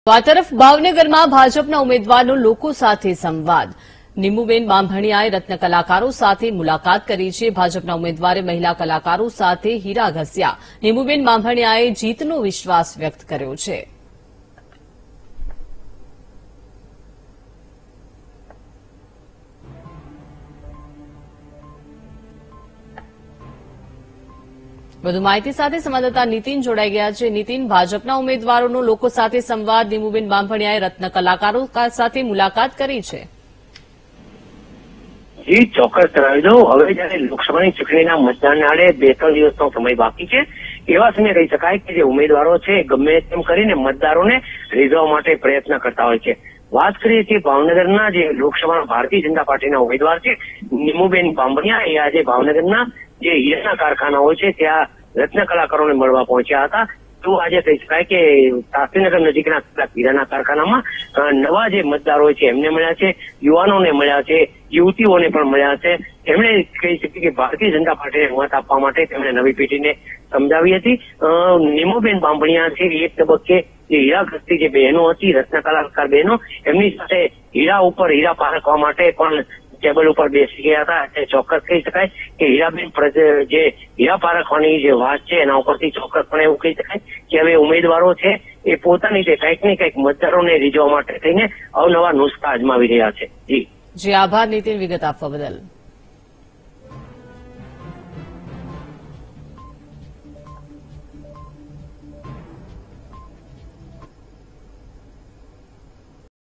આ તરફ ભાવનગરમાં ભાજપના ઉમેદવારનો લોકો સાથે સંવાદ. નીમુબેન બાંભણિયાએ રત્ન કલાકારો સાથે મુલાકાત કરી છે. ભાજપના ઉમેદવારે મહિલા કલાકારો સાથે હીરા ઘસ્યા. નીમુબેન બાંભણિયાએ જીતનો વિશ્વાસ વ્યક્ત કર્યો છે. વધુ માહિતી સાથે સંવાદદાતા નીતિન જોડાઈ ગયા છે. નીતિન, ભાજપના ઉમેદવારોનો લોકો સાથે સંવાદ. નીમુબેન બાંભણિયાએ રત્ન કલાકારો સાથે મુલાકાત કરી છે. જી ચોક્કસ જણાવી દઉં. હવે જયારે લોકસભાની ચૂંટણીના મતદાન આડે 2-3 દિવસનો સમય બાકી છે, એવા સમયે કહી શકાય કે જે ઉમેદવારો છે ગમે તેમ કરીને મતદારોને રીઝવવા માટે પ્રયત્ન કરતા હોય છે. વાત કરીએ છીએ ભાવનગરના જે લોકસભાના ભારતીય જનતા પાર્ટીના ઉમેદવાર છે નીમુબેન બાંભણિયા, એ આજે ભાવનગરના જે હીરાના કારખાનાઓ છે ત્યાં રત્ન કલાકારોને મળવા પહોંચ્યા હતા. તો આજે કહી શકાય કે શાસ્ત્રીનગર નજીકના કેટલાક હીરાના કારખાનામાં નવા જે મતદારો છે એમને મળ્યા છે, યુવાનોને મળ્યા છે, યુવતીઓને પણ મળ્યા છે. એમણે કહી શકીએ કે ભારતીય જનતા પાર્ટીને મત આપવા માટે તેમણે નવી પેઢીને સમજાવી હતી. નીમુબેન બાંભણિયા છે એક તબક્કે જે હીરા ઘસતી જે બહેનો હતી, રત્ન કલાકાર બહેનો, એમની સાથે હીરા ઉપર હીરા પારખવા માટે પણ ટેબલ ઉપર બેસી ગયા હતા. એટલે ચોક્કસ કહી શકાય કે હીરાબેન જે હીરા પારખવાની જે વાત છે એના ઉપરથી ચોક્કસપણે એવું કહી શકાય કે હવે ઉમેદવારો છે એ પોતાની રીતે કંઈક ને કંઈક મતદારોને રીઝવવા માટે થઈને અવનવા નુસ્ખા અજમાવી રહ્યા છે. જી આભાર નીતિન, વિગત આપવા બદલ.